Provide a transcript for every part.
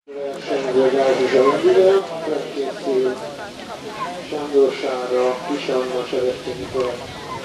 Sándor Sára, Kis Anna, Serestyén Nikolaj.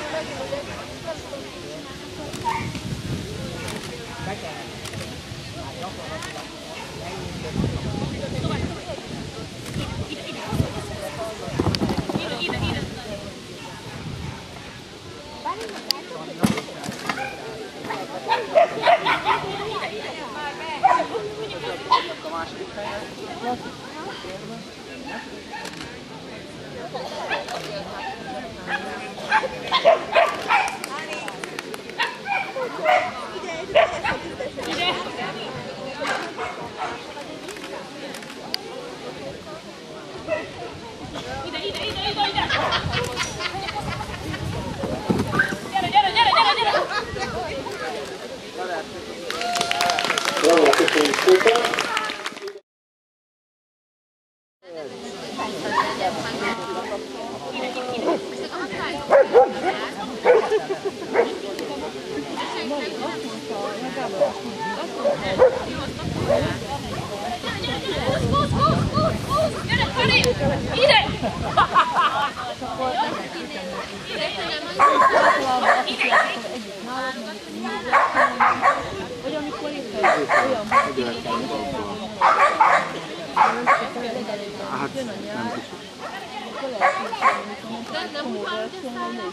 Bravo, köszönjük szépen! Vagy amikor itt olyan hát jön a nyár, akkor lehet, hogy komoly versenyben nézd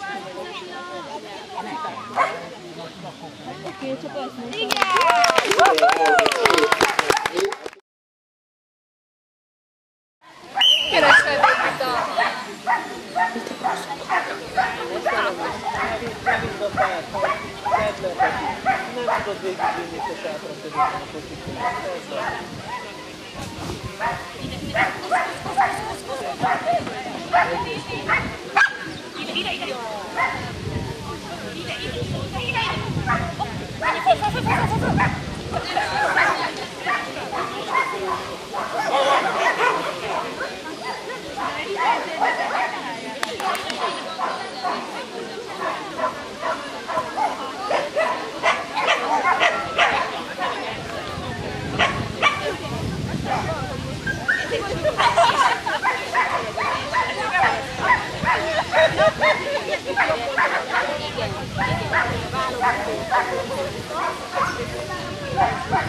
ki. Oké, csak ezt mondtam. Keresve végig a... Nem tudod végigvinni, és átrakodni a kocsit.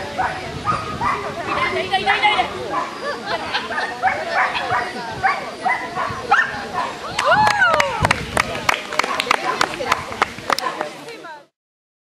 Ide!